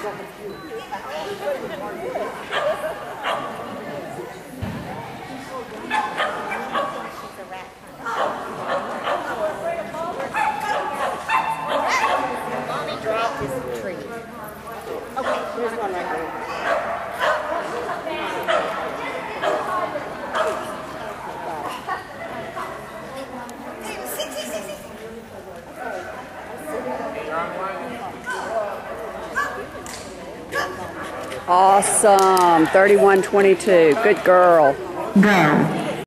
Mommy dropped his tree. Okay, here's one right here. Awesome. 31-22. Good girl. Go.